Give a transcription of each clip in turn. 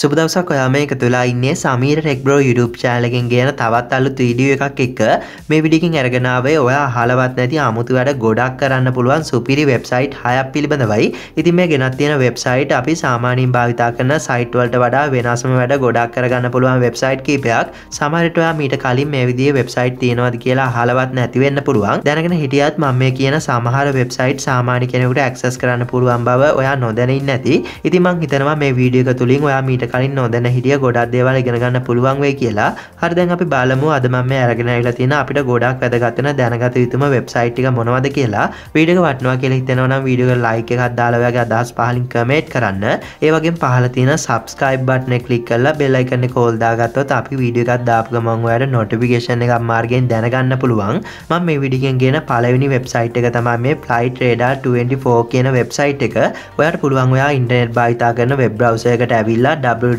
සුබ දවසක් ඔයා මේ එකතු වෙලා ඉන්නේ Sameera TechBro YouTube channel එකෙන් ගෙන තවත් අලුත් වීඩියෝ එකක් එක්ක මේ වීඩියෝ එකෙන් අරගෙන ආවේ ඔයා අහලවත් නැති 아무තු වැඩ ගොඩක් කරන්න පුළුවන් සුපිරි වෙබ්සයිට් 6ක් පිළිබඳවයි. ඉතින් මේ ගෙනත් තියෙන වෙබ්සයිට් අපි සාමාන්‍යයෙන් භාවිතා කරන සයිට් වලට වඩා වෙනස්ම වැඩ ගොඩක් කරගන්න පුළුවන් වෙබ්සයිට් කීපයක්. සමහර විට ඔයා මීට කලින් මේ විදිහේ වෙබ්සයිට් තියෙනවද කියලා අහලවත් නැති වෙන්න පුළුවන්. දැනගෙන හිටියත් මම මේ කියන සමහර වෙබ්සයිට් සාමාන්‍ය කෙනෙකුට ඇක්සස් කරන්න පුළුවන් බව ඔයා නොදැන ඉන්නේ නැති. ඉතින් මම හිතනවා මේ වීඩියෝ එක තුලින් ඔයා මීට කලින් නොදැන හිටිය ගොඩක් දේවල් ඉගෙන ගන්න පුළුවන් වෙයි කියලා. හරි දැන් අපි බලමු අද මම මේ අරගෙන ආවිලා තියෙන අපිට ගොඩක් වැදගත් වෙන දැනගත යුතුම වෙබ්සයිට් ටික මොනවද කියලා. වීඩියෝ එක වටනවා කියලා හිතෙනවා නම් වීඩියෝ එකට ලයික් එකක් දාලා ඔයාගේ අදහස් පහලින් කමෙන්ට් කරන්න. ඒ වගේම පහළ තියෙන subscribe button එක ක්ලික් කරලා bell icon එක all දාගත්තොත් අපි වීඩියෝ එකක් දාපු ගමන් ඔයාලට notification එකක් මාර්ගයෙන් දැනගන්න පුළුවන්. මම මේ වීඩියෝ එකෙන් ගෙන පළවෙනි වෙබ්සයිට් එක තමයි මේ flight radar 24 කියන වෙබ්සයිට් එක. ඔයාලට පුළුවන් ඔයා ඉන්ටර්නෙට් භාවිතා කරන වෙබ් බ්‍රවුසර් එකට ඇවිල්ලා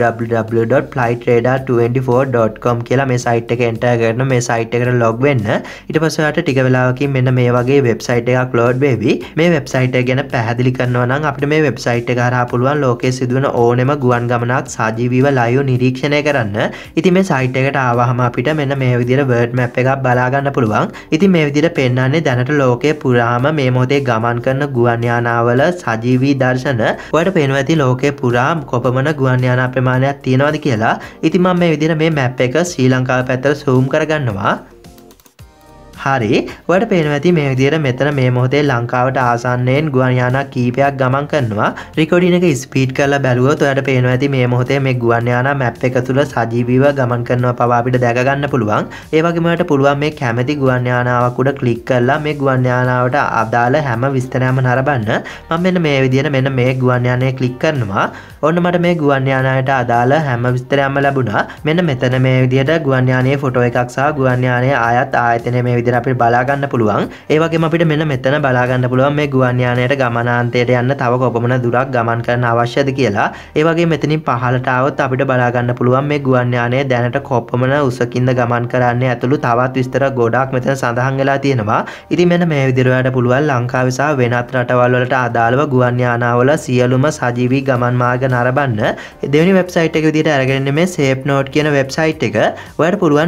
www.flightradar24.com කියලා මේ සයිට් එක එන්ටර් කරන මේ සයිට් එකට ලොග් වෙන්න. ඊට පස්සේ ඔයාලට ටික වෙලාවකින් මෙන්න මේ වගේ වෙබ්සයිට් එකක් ලෝඩ් වෙවි. මේ වෙබ්සයිට් එක ගැන පැහැදිලි කරනවා නම් අපිට මේ වෙබ්සයිට් එක හරහා පුළුවන් ලෝකයේ සිදුවන ඕනෙම ගුවන් ගමනක් සජීවීව ලයිව් නිරීක්ෂණය කරන්න. ඉතින් මේ සයිට් එකට ආවහම අපිට මෙන්න මේ විදිහට වර්ඩ් මැප් එකක් බලා ගන්න පුළුවන්. ඉතින් මේ විදිහට පෙන්නන්නේ දැනට ලෝකයේ පුරාම මේ මොහොතේ ගමන් කරන ගුවන් යානාවල සජීවී දර්ශන. ඔයාලට පේනවා ඇති ලෝකයේ පුරා කොපමණ ගුවන් යානා ප්‍රමාණයක් තියෙනවද කියලා. ඉතින් මම මේ විදිහට මේ මැප් එක ශ්‍රී ලංකාව පැත්තට zoom කරගන්නවා. හරි ඔයාලට පේනවා ඇති මේ විදිහට මෙතන මේ මොහොතේ ලංකාවට ආසන්නයෙන් ගුවන් යානා කීපයක් ගමන් කරනවා. රෙකෝඩින් එක ස්පීඩ් කරලා බැලුවොත් ඔයාලට පේනවා ඇති මේ මොහොතේ මේ ගුවන් යානා මැප් එක තුල සජීවීව ගමන් කරනවා පවා අපිට දැක ගන්න පුළුවන්. ඒ වගේම ඔයාලට පුළුවන් මේ කැමැති ගුවන් යානාවක් උඩ ක්ලික් කරලා මේ ගුවන් යානාවට අදාළ හැම විස්තරයක්ම නරඹන්න. මම මෙන්න මේ විදිහට මෙන්න මේ ගුවන් යානය ක්ලික් කරනවා. ඔන්න මට මේ ගුවන් යානයට අදාළ හැම විස්තරයක්ම ලැබුණා. මෙන්න මෙතන මේ විදිහට ගුවන් යානයේ ෆොටෝ එකක් සහ ගුවන් යානයේ ආයතනය මේ විදිහට අපිට බලා ගන්න පුළුවන්. ඒ වගේම අපිට මෙන්න මෙතන බලා ගන්න පුළුවන් මේ ගුවන් යානයට ගමනාන්තයට යන්න තව කොපමණ දුරක් ගමන් කරන්න අවශ්‍යද කියලා. ඒ වගේම මෙතනින් පහළට આવොත් අපිට බලා ගන්න පුළුවන් මේ ගුවන් යානය දැනට කොපමණ උසකින්ද ගමන් කරන්නේ ඇතුළු තවත් විස්තර ගොඩාක් මෙතන සඳහන් වෙලා තියෙනවා. ඉතින් මෙන්න මේ විදිහට ඔයාලට පුළුවන් ලංකාවේ සහ වෙනත් රටවල් වලට අදාළව ගුවන් යානාවල සියලුම සජීවී ගමන් මාර්ග නරඹන්න. දෙවෙනි වෙබ්සයිට් එක විදිහට අරගෙන ඉන්නේ මේ SafeNote කියන වෙබ්සයිට් එක. ඔයාලට පුළුවන්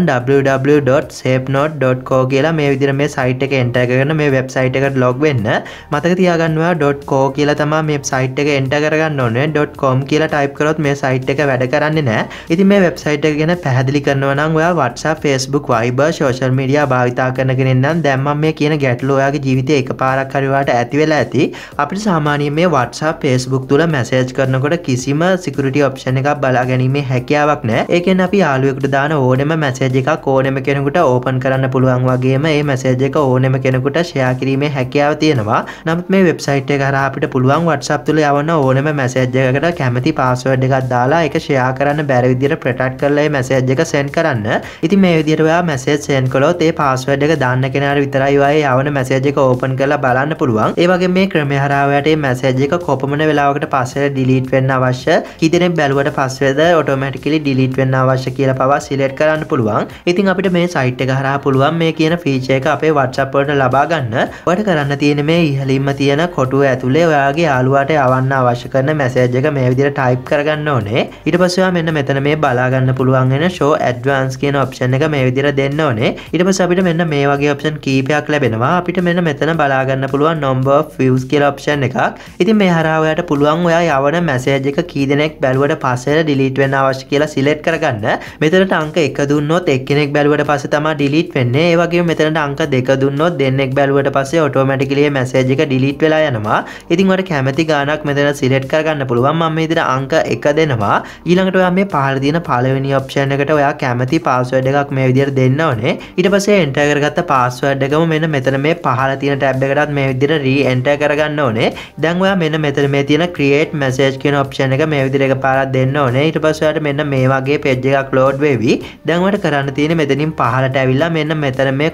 www.safenote.co කියලා මේ විදිහට මේ සයිට් එක එන්ටර් කරගෙන මේ වෙබ්සයිට් එකට ලොග් වෙන්න. මතක තියාගන්න ඔයා .co කියලා තමයි මේ සයිට් එක එන්ටර් කරගන්න ඕනේ. .com කියලා ටයිප් කරොත් මේ සයිට් එක වැඩ කරන්නේ නැහැ. ඉතින් මේ වෙබ්සයිට් එක ගැන පැහැදිලි කරනවා නම් ඔයා WhatsApp, Facebook, Viber, social media භාවිතා කරන කෙනෙක් නම් දැන් මම මේ කියන ගැටලුව ඔයාගේ ජීවිතේ එකපාරක් හරි ඔයාලට ඇති වෙලා ඇති. අපිට සාමාන්‍යයෙන් මේ WhatsApp, Facebook තුල මැසේජ් කරනකොට කිසිම security option එකක් බලා ගැනීමේ හැකියාවක් නැහැ. ඒ කියන්නේ අපි යාළුවෙකුට දාන ඕනෙම මැසේජ් එකක් ඕනෙම කෙනෙකුට ඕපන් කරන්න පුළුවන් වගේම මේ මැසේජ් එක ඕනෙම කෙනෙකුට ෂෙයා කිරීමේ හැකියාව තියෙනවා. නමුත් මේ වෙබ්සයිට් එක හරහා අපිට පුළුවන් WhatsApp තුල යවන ඕනෙම මැසේජ් එකකට කැමති පාස්වර්ඩ් එකක් දාලා ඒක ෂෙයා කරන්න බැරි විදිහට ප්‍රොටෙක්ට් කරලා මේ මැසේජ් එක සෙන්ඩ් කරන්න. ඉතින් මේ විදිහට ඔයා මැසේජ් සෙන්ඩ් කළොත් ඒ පාස්වර්ඩ් එක දාන්න කෙනාට විතරයි ඔයා යවන මැසේජ් එක ඕපන් කරලා බලන්න පුළුවන්. ඒ වගේම මේ ක්‍රමය හරහා ඔයාට මේ මැසේජ් එක කොපමණ වෙලාවකට පස්සේ ඩිලීට් වෙන්න අවශ්‍ය, කී දෙනෙක් බැලුවට පස්සේද ඔටෝමැටිකලි ඩිලීට් වෙන්න අවශ්‍ය කියලා පවා සිලෙක්ට් කරන්න පුළුවන්. ඉතින් අපිට මේ සයිට් එක හරහා පුළුවන් මේ කියන ෆීචර් එක අපේ WhatsApp වලට ලබා ගන්න. ඔයාලට කරන්න තියෙන්නේ මේ ඉහළින්ම තියෙන කොටුව ඇතුලේ ඔයාගේ යාළුවාට යවන්න අවශ්‍ය කරන මැසේජ් එක මේ විදිහට ටයිප් කරගන්න ඕනේ. ඊට පස්සේ ඔයා මෙන්න මෙතන මේ බලා ගන්න පුළුවන් වෙන show advance කියන option එක මේ විදිහට දෙන්න ඕනේ. ඊට පස්සේ අපිට මෙන්න මේ වගේ option කීපයක් ලැබෙනවා. අපිට මෙන්න මෙතන බලා ගන්න පුළුවන් number of views කියලා option එකක්. ඉතින් මේ හරහා ඔයාට පුළුවන් ඔයා යවන මැසේජ් එක කී දෙනෙක් බැලුවට පස්සේ ඩිලීට් වෙන්න අවශ්‍ය කියලා සිලෙක්ට් කරගන්න. මෙතනට අංක 1 දුන්නොත් එක්කෙනෙක් බැලුවට පස්සේ තමයි ඩිලීට් වෙන්නේ. ඒ වගේම මෙතනට අංක 2 දුන්නොත් දෙන්නෙක් බැලුවට පස්සේ ඔටෝමැටිකලි මේ මැසේජ් එක ඩිලීට් වෙලා යනවා. ඉතින් ඔයාලට කැමති ගාණක් මෙතන සිලෙක්ට් කරගන්න පුළුවන්. මම මේ විදිහට අංක 1 දෙනවා. ඊළඟට ඔයා මේ පහළ තියෙන පළවෙනි ඔප්ෂන් එකට ඔයා කැමති පාස්වර්ඩ් එකක් මේ විදිහට දෙන්න ඕනේ. ඊට පස්සේ එන්ටර් කරගත්ත පාස්වර්ඩ් එකම මෙන්න මෙතන මේ පහළ තියෙන ටැබ් එකටත් මේ විදිහට රීඑන්ටර් කරගන්න ඕනේ. දැන් ඔයා මෙන්න මෙතන මේ තියෙන create message කියන ඔප්ෂන් එක මේ විදිහට එකපාරක් දෙන්න ඕනේ. ඊට පස්සේ ඔයාලට මෙන්න මේ වගේ page එකක් load වෙවි. දැන් ඔයාලට කරන්න තියෙන්නේ මෙතනින් පහළට ඇවිල්ලා මෙන්න මෙතන මේ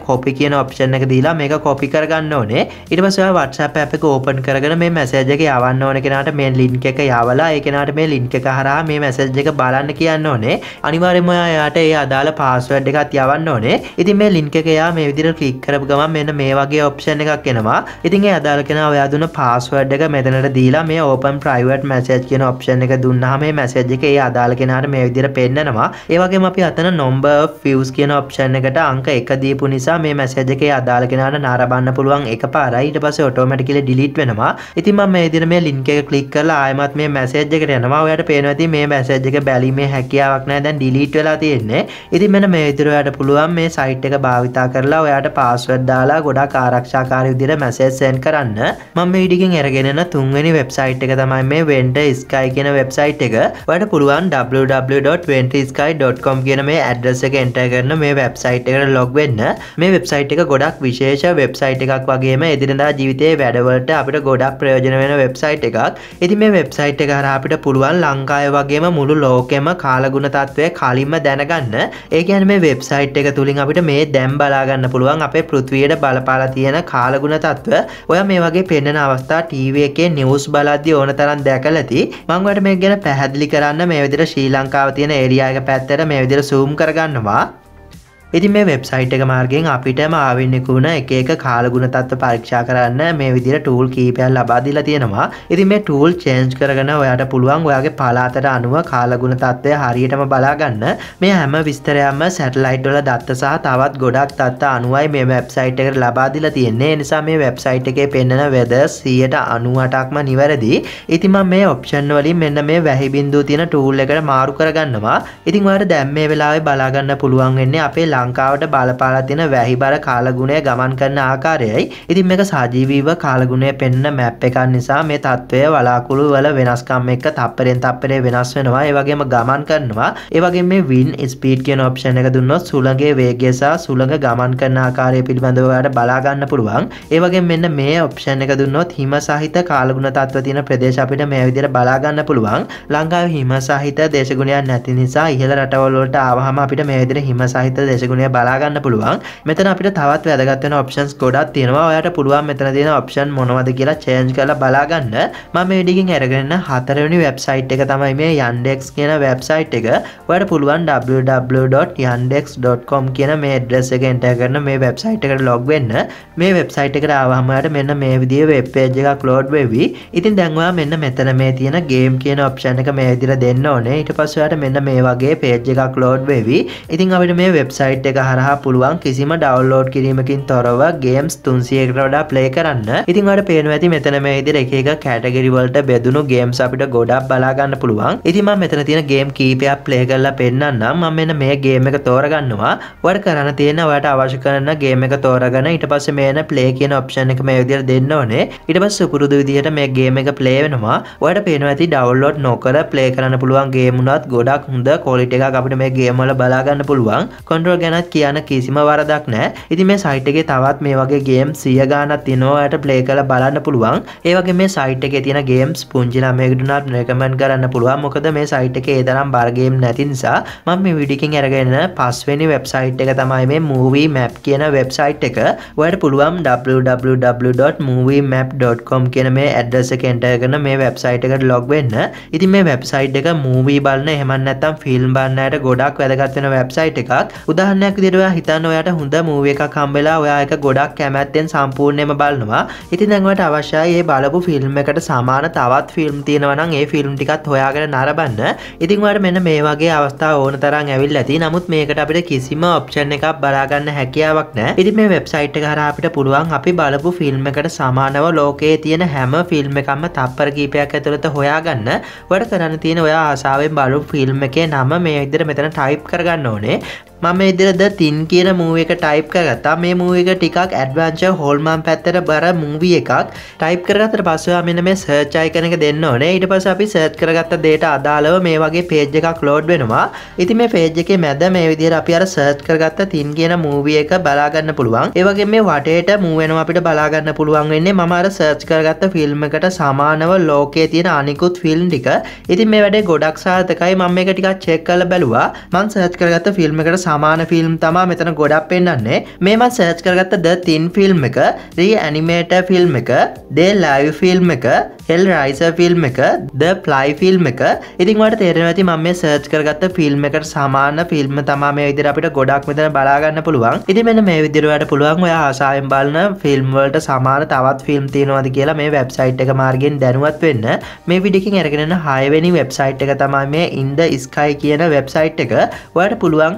copy කියන option එක දීලා මේක copy කරගන්න ඕනේ. ඊට පස්සේ ඔයා WhatsApp app එක open කරගෙන මේ message එක යවන්න ඕනේ කෙනාට මේ link එක යවලා ඒ කෙනාට මේ link එක හරහා මේ message එක බලන්න කියන්න ඕනේ. අනිවාර්යයෙන්ම ඔයා එයාට ඒ අදාළ password එකත් යවන්න ඕනේ. ඉතින් මේ link එක එයා මේ විදිහට click කරපු ගමන් මෙන්න මේ වගේ option එකක් එනවා. ඉතින් ඒ අදාළ කෙනා ඔයා දුන්න password එක මෙතනට දීලා මේ open private message කියන option එක දුන්නාම මේ message එක ඒ අදාළ කෙනාට මේ විදිහට පෙන්නනවා. ඒ වගේම අපි අතන number of views කියන option එකට අංක 1 දීපු නිසා මේ message එකේ අදාළ කෙනාට නරඹන්න පුළුවන් එකපාරයි. ඊට පස්සේ automatically delete වෙනවා. ඉතින් මම මේ විදිහට මේ link එක click කරලා ආයෙමත් මේ message එකට යනවා. ඔයාලට පේනවා ඉතින් මේ message එක බැලීමේ හැකියාවක් නැහැ. දැන් delete වෙලා තියෙන්නේ. ඉතින් මෙන්න මේ විදිහට ඔයාලට පුළුවන් මේ site එක භාවිතා කරලා ඔයාලට password දාලා ගොඩක් ආරක්ෂාකාරී විදිහට message send කරන්න. මම මේ වීඩියෝකින් අරගෙන යන තුන්වෙනි website එක තමයි මේ Ventusky කියන website එක. ඔයාලට පුළුවන් www.ventusky.com කියන මේ address එක enter කරන මේ website එකට log වෙන්න. මේ website එක ගොඩක් විශේෂ website එකක් වගේම එදිනදා ජීවිතයේ වැඩවලට අපිට ගොඩක් ප්‍රයෝජන වෙන website එකක්. ඉතින් මේ website එක හරහා අපිට පුළුවන් ලංකාවේ වගේම මුළු ලෝකෙම කාලගුණ තත්ත්වය කලින්ම දැනගන්න. ඒ කියන්නේ මේ website එක තුලින් අපිට මේ දැන් බලා ගන්න පුළුවන් අපේ පෘථිවියට බලපාලා තියෙන කාලගුණ තත්ත්ව. ඔයා මේ වගේ පෙන්වන අවස්ථා TV එකේ news බලද්දී ඕන තරම් දැකලා ඇති. මම ඔයාලට මේක ගැන පැහැදිලි කරන්න මේ විදිහට ශ්‍රී ලංකාවේ තියෙන area එක පැත්තට මේ විදිහට zoom කරගන්නවා. ඉතින් මේ වෙබ්සයිට් එක මාර්ගයෙන් අපිටම ආවෙන්නක වුණ එක එක කාලගුණ තත්ත්ව පරීක්ෂා කරන්න මේ විදිහට ටූල් කීපයක් ලබා දීලා තියෙනවා. ඉතින් මේ ටූල් චේන්ජ් කරගෙන ඔයාට පුළුවන් ඔයාගේ පළාතට අනුව කාලගුණ තත්ත්වය හරියටම බලා ගන්න. මේ හැම විස්තරයක්ම සැටලයිට් වල දත්ත සහ තවත් ගොඩක් තත්ත්ව අනුවයි මේ වෙබ්සයිට් එකට ලබා දීලා තියෙන්නේ. ඒ නිසා මේ වෙබ්සයිට් එකේ පෙන්නන weather 98%ක්ම නිවැරදි. ඉතින් මම මේ ඔප්ෂන් වලින් මෙන්න මේ වැහි බිඳුව තියෙන ටූල් එකට මාරු කරගන්නවා. ඉතින් ඔයාලට දැන් මේ වෙලාවේ බලා ගන්න පුළුවන් වෙන්නේ අපේ ලංකාවට බලපාලා තියෙන වැහිබර කාලගුණය ගමන් කරන ආකාරයයි. ඉතින් මේක සජීවීව කාලගුණය පෙන්වන මැප් එකක් නිසා මේ තත්ත්වය වලාකුළු වල වෙනස්කම් එක්ක තප්පරෙන් තප්පරේ වෙනස් වෙනවා. ඒ වගේම ගමන් කරනවා. ඒ වගේම මේ wind speed කියන ඔප්ෂන් එක දුන්නොත් සුළඟේ වේගය සහ සුළඟ ගමන් කරන ආකාරය පිළිබඳව ඔයාලට බලා ගන්න පුළුවන්. ඒ වගේම මෙන්න මේ ඔප්ෂන් එක දුන්නොත් හිම සහිත කාලගුණ තත්ත්ව තියෙන ප්‍රදේශ අපිට මේ විදිහට බලා ගන්න පුළුවන්. ලංකාවේ හිම සහිත දේශගුණයක් නැති නිසා ඉහළ රටවල් වලට ආවහම අපිට මේ විදිහට හිම සහිත දේශගුණය බලා ගන්න පුළුවන්. මෙතන අපිට තවත් වැදගත් වෙන ඔප්ෂන්ස් ගොඩක් තියෙනවා. ඔයාලට පුළුවන් මෙතන තියෙන ඔප්ෂන් මොනවද කියලා චේන්ජ් කරලා බලා ගන්න. මම මේ වීඩියෝකින් අරගෙන හතරවෙනි වෙබ්සයිට් එක තමයි මේ Yandex කියන වෙබ්සයිට් එක. ඔයාලට පුළුවන් www.yandex.com කියන මේ ඇඩ්‍රස් එක එන්ටර් කරන මේ වෙබ්සයිට් එකට log වෙන්න. මේ වෙබ්සයිට් එකට ආවම ඔයාලට මෙන්න මේ විදිහේ වෙබ් පේජ් එකක් load වෙවි. ඉතින් දැන් ඔයා මෙන්න මෙතන මේ තියෙන game කියන ඔප්ෂන් එක මේ විදිහට දෙන්න ඕනේ. ඊට පස්සේ ඔයාලට මෙන්න මේ වගේ පේජ් එකක් load වෙවි. ඉතින් අපිට මේ වෙබ්සයිට් එක හරහා පුළුවන් කිසිම ඩවුන්ලෝඩ් කිරීමකින් තොරව ගේම්ස් 300කට වඩා ප්ලේ කරන්න. ඉතින් ඔයාලට පේනවා ඇති මෙතන මේ විදිහට එක එක කැටගරි වලට බෙදුණු ගේම්ස් අපිට ගොඩක් බලා ගන්න පුළුවන්. ඉතින් මම මෙතන තියෙන ගේම් කීපයක් ප්ලේ කරලා පෙන්නන්නම්. මම මෙන්න මේ ගේම් එක තෝරගන්නවා. ඔයාලට කරන්න තියෙන ඔයාලට අවශ්‍ය කරන ගේම් එක තෝරගෙන ඊට පස්සේ මේන ප්ලේ කියන ඔප්ෂන් එක මේ විදිහට දෙන්න ඕනේ. ඊට පස්සේ පුරුදු විදිහට මේ ගේම් එක ප්ලේ වෙනවා. ඔයාලට පේනවා ඇති ඩවුන්ලෝඩ් නොකර ප්ලේ කරන්න පුළුවන් ගේම් උනත් ගොඩක් හොඳ ක්වොලිටි එකක් අපිට මේ ගේම් වල බලා ගන්න පුළුවන්. කන්ට්‍රෝල් ගැනත් කියන කිසිම වරදක් නැහැ. ඉතින් මේ සයිට් එකේ තවත් මේ වගේ ගේම් 100 ගාණක් තියෙනවා. ඔයාලට ප්ලේ කරලා බලන්න පුළුවන්. ඒ වගේ මේ සයිට් එකේ තියෙන ගේම්ස් පුංචි ළමයෙකුට උනත් රෙකමන්ඩ් කරන්න පුළුවන්. මොකද මේ සයිට් එකේ ඒ තරම් බර ගේම් නැති නිසා. මම මේ වීඩියෝ එකකින් අරගෙන පස්වෙනි වෙබ්සයිට් එක තමයි මේ movie map කියන වෙබ්සයිට් එක. ඔයාලට පුළුවන් www.moviemap.com කියන මේ ඇඩ්‍රස් එක එන්ටර් කරන මේ වෙබ්සයිට් එකට log වෙන්න. ඉතින් මේ වෙබ්සයිට් එක movie බලන එහෙම නැත්නම් ෆිල්ම් බලන අයට ගොඩක් වැදගත් වෙන වෙබ්සයිට් එකක්. උදාහරණයක් විදිහට ඔයා හිතන්න ඔයාට හොඳ මූවි එකක් හම්බෙලා ඔයා ඒක ගොඩක් කැමැත්තෙන් සම්පූර්ණයෙන්ම බලනවා. ඉතින් දැන් ඔයාට අවශ්‍යයි මේ බලපු ෆිල්ම් එකට සමාන තවත් ෆිල්ම් තියෙනවා නම් ඒ ෆිල්ම් ටිකත් හොයාගෙන නරඹන්න. ඉතින් ඔයාට මෙන්න මේ වගේ අවස්ථා ඕන තරම් ඇවිල්ලා ඇති. නමුත් මේකට අපිට කිසිම ඔප්ෂන් එකක් බලා ගන්න හැකියාවක් නැහැ. ඉතින් මේ වෙබ්සයිට් එක හරහා අපිට පුළුවන් අපි බලපු ෆිල්ම් එකට සමානව ලෝකයේ තියෙන හැම ෆිල්ම් එකක්ම තප්පර කීපයක් ඇතුළත හොයාගන්න. ඔයාට කරන්න තියෙන ඔයා ආසාවෙන් බලපු ෆිල්ම් එකේ නම මේ විදිහට මෙතන ටයිප් කරගන්න ඕනේ. මම මේ විදිහට ද තින් කියන මූවි එක ටයිප් කරගත්තා. මේ මූවි එක ටිකක් ඇඩ්වෙන්චර් හෝල්මාන් පැත්තට බර මූවි එකක්. ටයිප් කරගත්තට පස්සේ ආ මෙන්න මේ සර්ච් අයිකන් එක දෙන්න ඕනේ. ඊට පස්සේ අපි සර්ච් කරගත්ත දේට අදාළව මේ වගේ පේජ් එකක් ලෝඩ් වෙනවා. ඉතින් මේ පේජ් එකේ මැද මේ විදිහට අපි අර සර්ච් කරගත්ත තින් කියන මූවි එක බලා ගන්න පුළුවන්. ඒ වගේම මේ වටේට මූව් වෙනවා අපිට බලා ගන්න පුළුවන් වෙන්නේ මම අර සර්ච් කරගත්ත ෆිල්ම් එකට සමානව ලෝකයේ තියෙන අනිකුත් ෆිල්ම් ටික. ඉතින් මේ වැඩේ ගොඩක් සාර්ථකයි. මම මේක ටිකක් චෙක් කරලා බැලුවා. මම සර්ච් කරගත්ත ෆිල්ම් එකට සමාන ෆිල්ම් තමයි මෙතන ගොඩක් පෙන්නන්නේ. මේ මම සර්ච් කරගත්ත The Thin ෆිල්ම් එක, Reanimator ෆිල්ම් එක, The Live ෆිල්ම් එක, Hellraiser ෆිල්ම් එක, The Fly ෆිල්ම් එක. ඉතින් ඔයාලට තේරෙනවා ඇති මම මේ සර්ච් කරගත්ත ෆිල්ම් එකට සමාන ෆිල්ම් තමයි මේ විදිහට අපිට ගොඩක් මෙතන බලා ගන්න පුළුවන්. ඉතින් මෙන්න මේ විදිහට ඔයාලට පුළුවන් ඔයා ආසාවෙන් බලන ෆිල්ම් වලට සමාන තවත් ෆිල්ම් තියෙනවද කියලා මේ වෙබ්සයිට් එක මාර්ගයෙන් දැනුවත් වෙන්න. මේ වීඩියෝ එකෙන් අරගෙන යන 6 වෙනි වෙබ්සයිට් එක තමයි මේ In the Sky කියන වෙබ්සයිට් එක. ඔයාලට පුළුවන්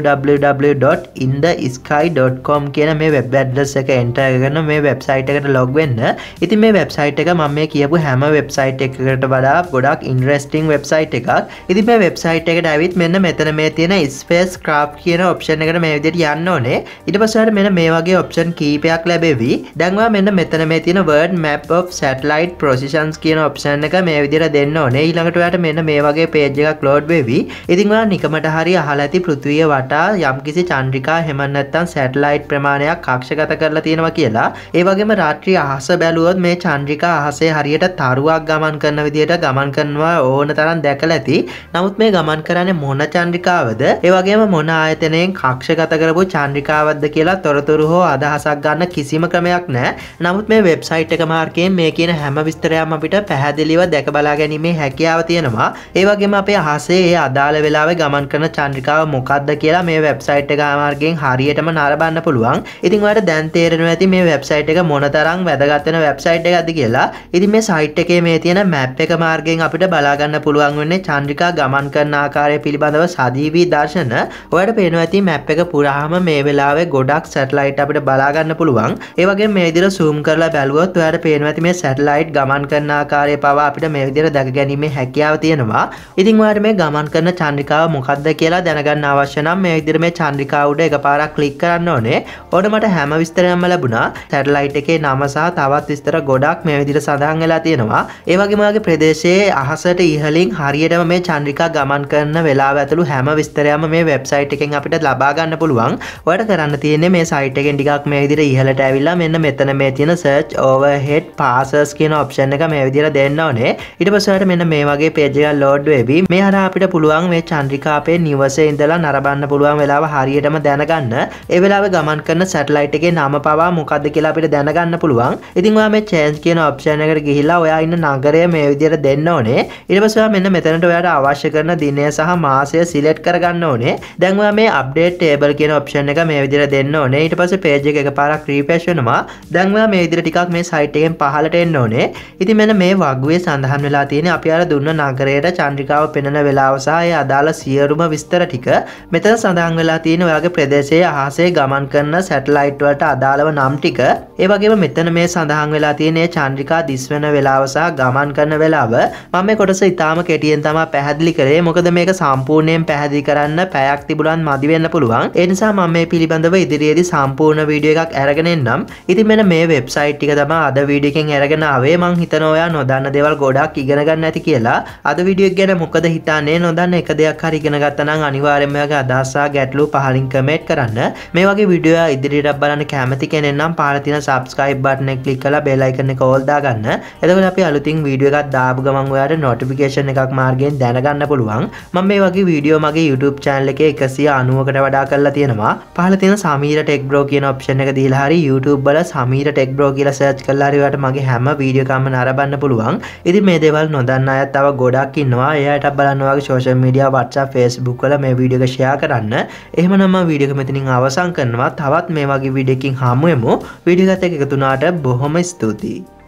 www.inthesky.com කියන මේ වෙබ් ඇඩ්‍රස් එක එන්ටර් කරගෙන මේ වෙබ්සයිට් එකට ලොග් වෙන්න. ඉතින් මේ වෙබ්සයිට් එක මම මේ කියපු හැම වෙබ්සයිට් එකකට වඩා ගොඩක් ඉන්ටරෙස්ටිං වෙබ්සයිට් එකක්. ඉතින් මේ වෙබ්සයිට් එකට ඇවිත් මෙන්න මෙතන මේ තියෙන ස්පේස් ක්‍රාෆ්ට් කියන ඔප්ෂන් එකට මේ විදිහට යන්න ඕනේ. ඊට පස්සේ ඔයාලට මෙන්න මේ වගේ ඔප්ෂන් කීපයක් ලැබෙවි. දැන් ඔයා මෙන්න මෙතන මේ තියෙන word map of satellite positions කියන ඔප්ෂන් එක මේ විදිහට දෙන්න ඕනේ. ඊළඟට ඔයාලට මෙන්න මේ වගේ page එකක් load වෙවි. ඉතින් ඔයා නිකමට හරිය අහලා ඇති පෘථිවිය වටා යම්කිසි චන්ද්‍රිකා එහෙම නැත්නම් satellite ප්‍රමාණයක් කක්ෂගත කරලා තියෙනවා කියලා. ඒ වගේම රාත්‍රී අහස බැලුවොත් මේ චන්ද්‍රිකා අහසේ හරියට තරුවක් ගමන් කරන විදිහට ගමන් කරනවා ඕන තරම් දැකලා ඇති. නමුත් මේ ගමන් කරන්නේ මොන චන්ද්‍රිකාවද? ඒ වගේම මොන ආයතනයෙන් කක්ෂගත කරපු චන්ද්‍රිකාවක්ද කියලා තොරතුරු හෝ අදහසක් ගන්න කිසිම ක්‍රමයක් නැහැ. නමුත් මේ වෙබ්සයිට් එක මාර්ගයෙන් මේ කියන හැම විස්තරයක්ම අපිට පැහැදිලිව දැක බලා ගැනීමේ හැකියාව තියෙනවා. ඒ වගේම අපේ අහසේ ඒ අදාළ වෙලාවේ ගමන් කරන චන්ද්‍රිකාව මොකක්ද කියලා මේ වෙබ්සයිට් එක මාර්ගයෙන් හරියටම නරඹන්න පුළුවන්. ඉතින් ඔයාලට දැන් තේරෙනවා ඇති මේ වෙබ්සයිට් එක මොනතරම් වැදගත් වෙන වෙබ්සයිට් එකක්ද කියලා. ඉතින් මේ සයිට් එකේ මේ තියෙන මැප් එක මාර්ගයෙන් අපිට බලා ගන්න පුළුවන් වෙන්නේ චන්ද්‍රිකා ගමන් කරන ආකාරය පිළිබඳව සජීවී දර්ශන. ඔයාලට පේනවා ඇති මැප් එක පුරාම මේ වෙලාවේ ගොඩක් සැටලයිට් අපිට බලා ගන්න පුළුවන්. ඒ වගේම මේ විදිහට zoom කරලා බැලුවොත් ඔයාලට පේනවා ඇති මේ සැටලයිට් ගමන් කරන ආකාරය පවා අපිට මේ විදිහට දැක ගැනීමේ හැකියාව තියෙනවා. ඉතින් ඔයාලට මේ ගමන් කරන චන්ද්‍රිකාව මොකක්ද කියලා දැනගන්න අවශ්‍ය නම් මේ විදිහට මේ චන්ද්‍රිකාව උඩ එකපාරක් ක්ලික් කරන්න ඕනේ. ඔන්න මට හැම විස්තරයක්ම ලැබුණා. සැටලයිට් එකේ නම සහ තවත් විස්තර ගොඩක් මේ විදිහට සඳහන් වෙලා තියෙනවා. ඒ වගේම ඔයාගේ ප්‍රදේශයේ අහසට ඉහළින් හරියටම මේ චන්ද්‍රිකා ගමන් කරන වෙලාව ඇතුළු හැම විස්තරයක්ම මේ වෙබ්සයිට් එකෙන් අපිට ලබා ගන්න පුළුවන්. ඔයාලට කරන්න තියෙන්නේ මේ සයිට් එකෙන් ටිකක් මේ විදිහට ඉහළට ඇවිල්ලා මෙන්න මෙතන මේ තියෙන search overhead passes කියන ඔප්ෂන් එක මේ විදිහට දෙන්න ඕනේ. ඊට පස්සේ ඔයාලට මෙන්න මේ වගේ page එකක් load වෙවි. මේ හරහා අපිට පුළුවන් මේ චන්ද්‍රිකා අපේ නිවසේ ඉඳලා නරඹන්න පුළුවන් වෙලාව හරියටම දැනගන්න. ඒ වෙලාවේ ගමන් කරන සැටලයිට් එකේ නම පවා මොකක්ද කියලා අපිට දැනගන්න පුළුවන්. ඉතින් ඔයා මේ change කියන ඔප්ෂන් එකට ගිහිල්ලා ඔයා ඉන්න නගරය මේ විදිහට දෙන්න ඕනේ. ඊට පස්සේ ඔයා මෙන්න මෙතනට ඔයාට අවශ්‍ය කරන දිනය සහ මාසය සිලෙක්ට් කරගන්න ඕනේ. දැන් ඔයා මේ update table කියන ඔප්ෂන් එක මේ විදිහට දෙන්න ඕනේ. ඊට පස්සේ page එක එකපාරක් refresh වෙනවා. දැන් ඔයා මේ විදිහට ටිකක් මේ site එකෙන් පහළට එන්න ඕනේ. ඉතින් මෙන්න මේ වගුවේ සඳහන් වෙලා තියෙන අපි අර දුන්න නගරයට චන්ද්‍රිකාව පෙනෙන වෙලාව සහ ඒ අදාළ සියලුම විස්තර ටික මෙතන සඳහන් වෙලා තියෙන ඔයාගේ ප්‍රදේශයේ අහසේ ගමන් කරන සැටලයිට් වලට අදාළව නම් ටික. ඒ වගේම මෙතන මේ සඳහන් වෙලා තියෙන චන්ද්‍රිකා දිස් වෙන වෙලාව සහ ගමන් කරන වෙලාව මම මේ කොටස ඉතාම කෙටියෙන් තමයි පැහැදිලි කරේ. මොකද මේක සම්පූර්ණයෙන් පැහැදිලි කරන්න පැයක් තිබුණත් මදි වෙන්න පුළුවන්. ඒ නිසා මම මේ පිළිබඳව ඉදිරියේදී සම්පූර්ණ වීඩියෝ එකක් අරගෙන එන්නම්. ඉතින් මෙන්න මේ වෙබ්සයිට් ටික තමයි අද වීඩියෝ එකෙන් අරගෙන ආවේ. මං හිතනවා ඔයා නොදන්න දේවල් ගොඩක් ඉගෙන ගන්න ඇති කියලා. අද වීඩියෝ එක ගැන මොකද හිතන්නේ? නොදන්න එක දෙයක් හරි ඉගෙන ගත්තා නම් අනිවාර්යයෙන්ම ඔයාගේ අදහස් සහ ගැටලු පහලින් කමෙන්ට් කරන්න. මේ වගේ වීඩියෝ ඉදිරියට බලන්න කැමති කෙනෙක් නම් පහළ තියෙන subscribe button එක ක්ලික් කරලා bell icon එක all දාගන්න. එතකොට අපි අලුතින් වීඩියෝ එකක් දාපු ගමන් ඔයාලට notification එකක් මාර්ගයෙන් දැනගන්න පුළුවන්. මම මේ වගේ වීඩියෝ මගේ YouTube channel එකේ 190කට වඩා කරලා තියෙනවා. පහළ තියෙන Sameera TechBro කියන option එක දීලා හරි YouTube වල Sameera TechBro කියලා search කරලා හරි ඔයාලට මගේ හැම වීඩියෝ එකක්ම නරඹන්න පුළුවන්. ඉතින් මේ දේවල් නොදන්න අය තව ගොඩක් ඉන්නවා. එයාට බලන්න ඔයාගේ social media WhatsApp Facebook වල මේ වීඩියෝ එක share කරන්න. එහෙමනම් මම වීඩියෝ එක මෙතනින් අවසන් කරනවා. තවත් මේ වගේ වීඩියෝ එකකින් හමු වෙමු. වීඩියෝ එකත් එක්ක එකතු වුණාට බොහොම ස්තුතියි.